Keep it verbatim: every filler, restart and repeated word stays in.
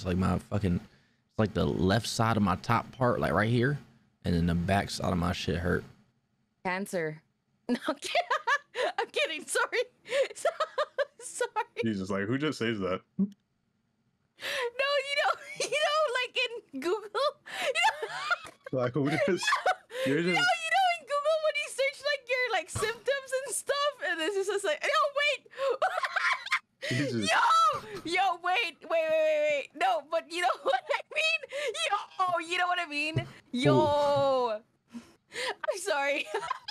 It's like my fucking, it's like the left side of my top part, like right here, and then the back side of my shit hurt. Cancer. No, I'm kidding. I'm kidding. Sorry. Sorry. Jesus, like who just says that? No, you know, you know, like in Google. You know, Like who just? You're you know, you just. know, in Google when you search like your like symptoms and stuff, and it's just like, oh wait. Jesus. Yo, yo, wait, wait, wait, wait, wait. No, but you know what I mean? Yo, you know what I mean? Yo. I'm sorry.